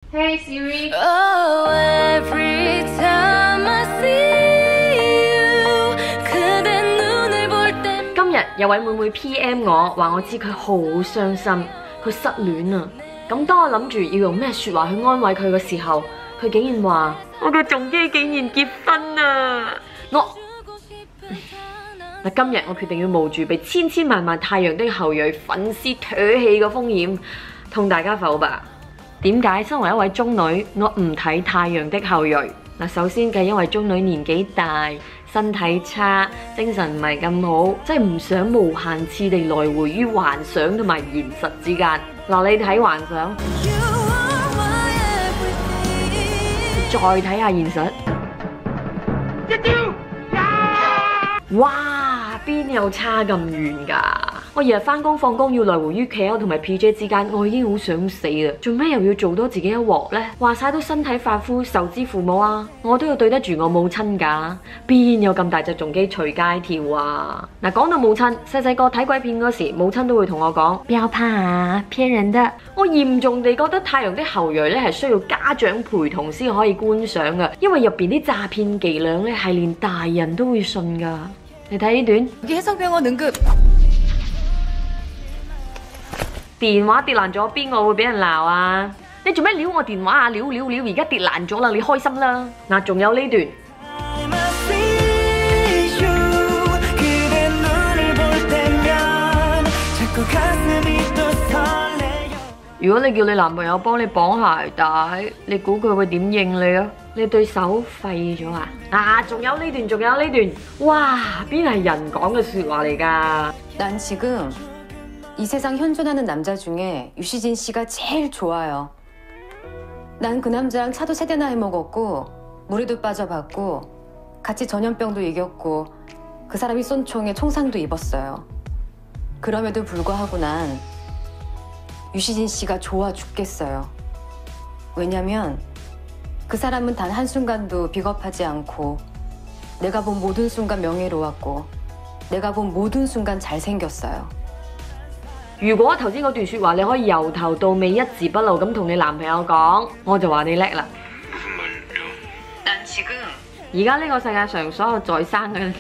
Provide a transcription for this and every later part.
Hey Siri。 Oh, every time I see you, 그대 눈을 볼 때。 今日有位妹妹 PM 我，話我知佢好傷心，佢失戀啊。咁當我諗住要用咩説話去安慰佢嘅時候，佢竟然話：我嘅仲基竟然結婚啊！嗱，今日我決定要冒住被千千萬萬太陽的後裔粉絲唾棄嘅風險，同大家剖白點解身為一位中女，我唔睇太陽的後裔。嗱，首先嘅因為中女年紀大，身體差，精神唔係咁好，即係唔想無限次地來回於幻想同埋現實之間。嗱，你睇幻想，再睇下現實，哇，邊有差咁遠㗎？我日日返工放工要來回於 KL 同埋 PJ 之間，我已經好想死啦！做咩又要做多自己一鑊呢？話晒都身體髮膚受之父母啊，我都要對得住我母親㗎，邊有咁大隻重機隨街跳啊？嗱，講到母親，細細個睇鬼片嗰時，母親都會同我講：不要怕啊，騙人的。我嚴重地覺得《太陽的後裔》咧係需要家長陪同先可以觀賞㗎，因為入邊啲詐騙伎倆咧係連大人都會信㗎。你睇呢段， 해상병원 응급。 電話跌爛咗，邊個會俾人鬧啊？你做咩撩我電話啊？撩！而家跌爛咗啦，你開心啦！嗱，仲有呢段。如果你叫你男朋友幫你綁鞋帶，你估佢會點應你啊？你對手廢咗啊？啊，仲有呢段，哇，邊係人講嘅説話嚟㗎？ 난 지금 이 세상 현존하는 남자 중에 유시진 씨가 제일 좋아요. 난 그 남자랑 차도 3대나 해먹었고 물에도 빠져봤고 같이 전염병도 이겼고 그 사람이 쏜 총에 총상도 입었어요. 그럼에도 불구하고 난 유시진 씨가 좋아 죽겠어요. 왜냐면 그 사람은 단 한순간도 비겁하지 않고 내가 본 모든 순간 명예로웠고 내가 본 모든 순간 잘생겼어요. 如果頭先嗰段説話你可以由頭到尾一字不漏咁同你男朋友講，我就話你叻啦。 난 지금 而家呢個世界上所有在生嘅，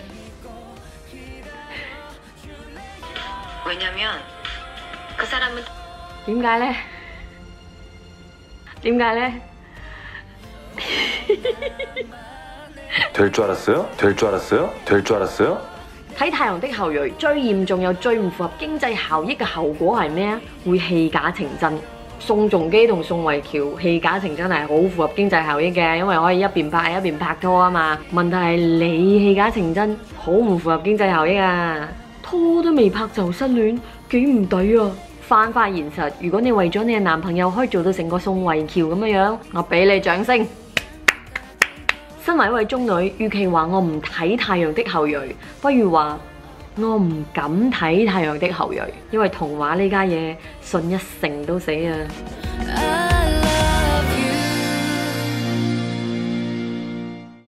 왜냐면 그 사람은 點解呢？點解呢？ 될 줄 알았어요? 될 줄 알았어요? 될 줄 알았어요? 睇太陽的後裔最嚴重又最唔符合經濟效益嘅後果係咩啊？會棄假成真。宋仲基同宋慧喬棄假成真係好符合經濟效益嘅，因為可以一邊拍一邊拍拖啊嘛。問題係你棄假成真，好唔符合經濟效益啊！拖都未拍就失戀，幾唔抵啊！翻返現實，如果你為咗你嘅男朋友可以做到成個宋慧喬咁樣，我俾你掌聲。身為一位中女，與其話我唔睇太陽的後裔，不如話我唔敢睇太陽的後裔，因為童話呢家嘢信一成都死啊！